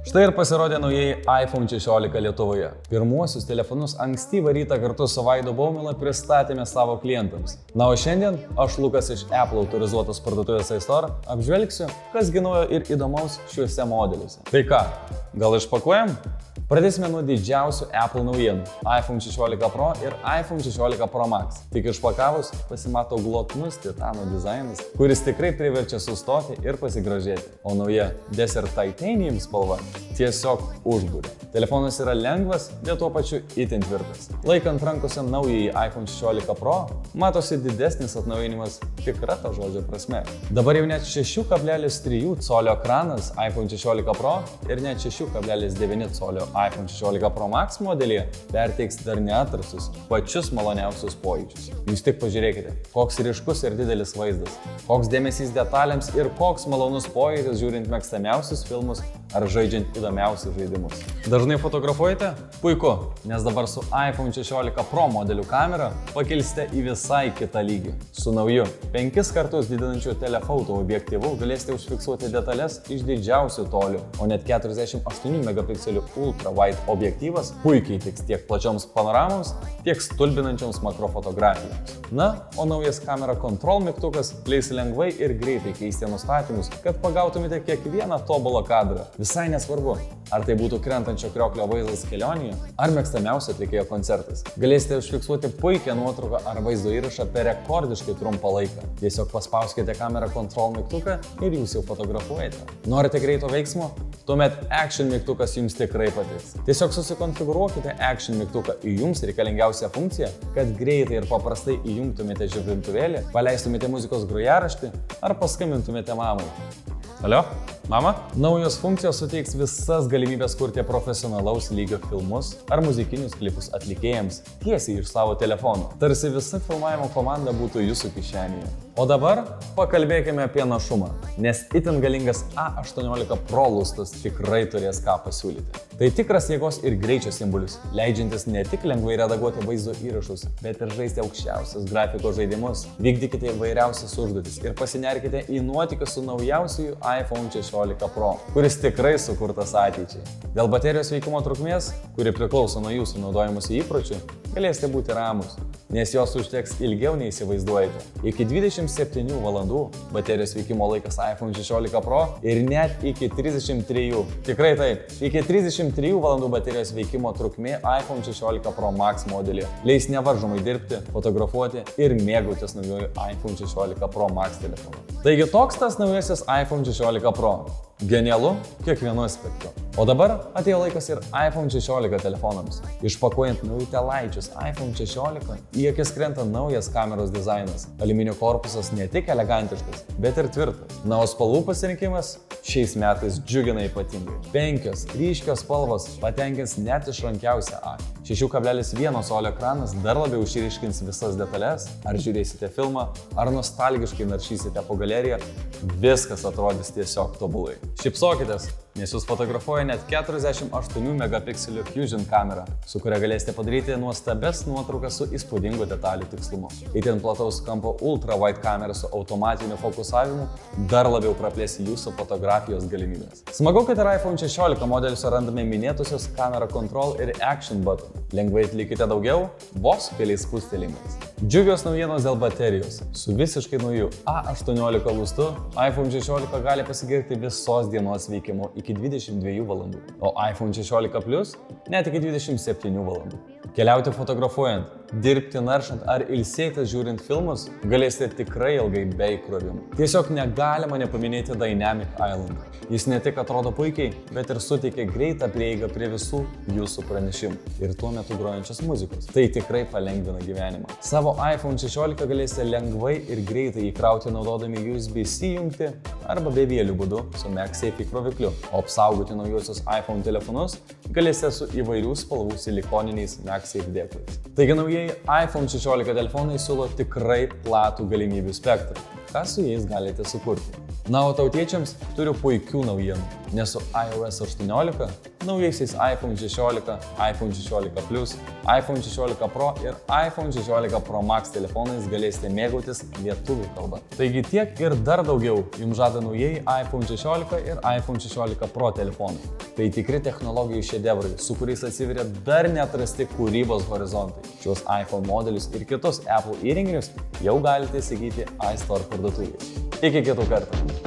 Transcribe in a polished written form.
Štai ir pasirodė naujieji iPhone 16 Lietuvoje. Pirmuosius telefonus ankstyvą rytą kartu su Vaidu Baumila pristatėme savo klientams. Na, o šiandien aš, Lukas iš Apple autorizuotos parduotuvės iStore, apžvelgsiu, kas gi naujo ir įdomaus šiuose modeliuose. Tai ką, gal išpakuojam? Pradėsime nuo didžiausių Apple naujienų – iPhone 16 Pro ir iPhone 16 Pro Max. Tik išpakavus pasimato glotnus titano dizainas, kuris tikrai priverčia sustoti ir pasigražėti. O nauja Desert Titanium spalva tiesiog užbūrė. Telefonas yra lengvas, bet tuo pačiu itin tvirtas. Laikant rankose naująjį iPhone 16 Pro, matosi didesnis atnaujinimas tikra to žodžio prasme. Dabar jau net 6,3 colio ekranas iPhone 16 Pro ir net 6,9 colio iPhone 16 Pro Max modelėje perteiks dar neatrastus, pačius maloniausius pojūčius. Jūs tik pažiūrėkite, koks ryškus ir didelis vaizdas, koks dėmesys detalėms ir koks malonus pojūtis žiūrint mėgstamiausius filmus ar žaidžiant įdomiausius žaidimus. Dažnai fotografuojate? Puiku, nes dabar su iPhone 16 Pro modelių kamera pakilsite į visai kitą lygį. Su nauju 5 kartus didinančiu telefoto objektyvu galėsite užfiksuoti detalės iš didžiausių tolių, o net 48 megapikselių ultra wide objektyvas puikiai tiks tiek plačioms panoramoms, tiek stulbinančioms makrofotografijoms. Na, o naujas kamera control mygtukas leis lengvai ir greitai keisti nustatymus, kad pagautumėte kiekvieną tobulą kadrą. Visai nesvarbu, ar tai būtų krentančio krioklio vaizdas kelionėje, ar mėgstamiausio atlikėjo koncertas. Galėsite užfiksuoti puikią nuotrauką ar vaizdo įrašą per rekordiškai trumpą laiką. Tiesiog paspauskite kamerą control mygtuką ir jūs jau fotografuojate. Norite greito veiksmo? Tuomet Action mygtukas jums tikrai patiks. Tiesiog susikonfigūruokite Action mygtuką į jums reikalingiausią funkciją, kad greitai ir paprastai įjungtumėte žibintuvėlį, paleistumėte muzikos grojaraštį ar paskambintumėte mamai. Alio, mama? Naujos funkcijos suteiks visas galimybės kurti profesionalaus lygio filmus ar muzikinius klipus atlikėjams tiesiai iš savo telefono. Tarsi visa filmavimo komanda būtų jūsų kišenėje. O dabar pakalbėkime apie našumą, nes itin galingas A18 Pro lustas tikrai turės ką pasiūlyti. Tai tikras jėgos ir greičio simbolis, leidžiantis ne tik lengvai redaguoti vaizdo įrašus, bet ir žaisti aukščiausias grafikos žaidimus, vykdykite įvairiausias užduotis ir pasinerkite į nuotykius su naujausiu iPhone 16 Pro, kuris tikrai sukurtas ateičiai. Dėl baterijos veikimo trukmės, kuri priklauso nuo jūsų naudojimuose įpročių, galėsite būti ramus, nes jos užteks ilgiau nei įsivaizduojate. Iki 27 valandų baterijos veikimo laikas iPhone 16 Pro ir net iki 33. Tikrai taip, iki 33 valandų baterijos veikimo trukmė iPhone 16 Pro Max modelį leis nevaržomai dirbti, fotografuoti ir mėgautis naujoju iPhone 16 Pro Max telefonu. Taigi toks tas naujasis iPhone 16 Pro. Genialu kiekvienu aspektu. O dabar atėjo laikas ir iPhone 16 telefonams. Išpakuojant naujutėlaičius iPhone 16, į akis krenta naujas kameros dizainas. Aliuminio korpusas ne tik elegantiškas, bet ir tvirtas. Na, o spalvų pasirinkimas šiais metais džiugina ypatingai. 5 ryškios spalvos patenkins net išrankiausią akį. 6,1 colio ekranas dar labiau išryškins visas detalės. Ar žiūrėsite filmą, ar nostalgiškai naršysite po galeriją, viskas atrodys tiesiog tobulai. Šypsokitės, nes jūs fotografuoja net 48 megapikselių Fusion kamera, su kuria galėsite padaryti nuostabes nuotraukas su įspūdingu detalių tikslumu. Itin plataus kampo ultra wide kamera su automatiniu fokusavimu dar labiau praplės jūsų fotografijos galimybės. Smagu, kad ir iPhone 16 modeliuose randame minėtusios kamera control ir action button. Lengvai atlikite daugiau, vos keliais spustelėjimais. Džiugios naujienos dėl baterijos. Su visiškai nauju A18 lustu iPhone 16 gali pasigirti visos dienos veikimu iki 22 valandų, o iPhone 16 Plus net iki 27 valandų. Keliauti fotografuojant, dirbti naršant ar ilsėtis žiūrint filmus galėsite tikrai ilgai be įkrovimų. Tiesiog negalima nepaminėti Dynamic Island. Jis ne tik atrodo puikiai, bet ir suteikia greitą prieigą prie visų jūsų pranešimų ir tuo metu grojančios muzikos. Tai tikrai palengvina gyvenimą. Savo iPhone 16 galėsite lengvai ir greitai įkrauti naudodami USB-C jungtį arba bevieliu būdu su MagSafe įkrovikliu, o apsaugoti naujosius iPhone telefonus galėsite su įvairių spalvų silikoniniais MagSafe dėklais. Taigi naujieji iPhone 16 telefonai siūlo tikrai platų galimybių spektrą. ką su jais galite sukurti. Na, o tautiečiams turiu puikių naujienų, nes su iOS 18, naujaisiais iPhone 16, iPhone 16 Plus, iPhone 16 Pro ir iPhone 16 Pro Max telefonais galėsite mėgautis lietuvių kalba. Taigi tiek ir dar daugiau jums žada naujieji iPhone 16 ir iPhone 16 Pro telefonai. Tai tikri technologijų šedevrai, su kuriais atsiveria dar neatrasti kūrybos horizontai. Šios iPhone modelius ir kitus Apple įrenginius jau galite įsigyti iStore parduotuvėje. Iki kitų kartų.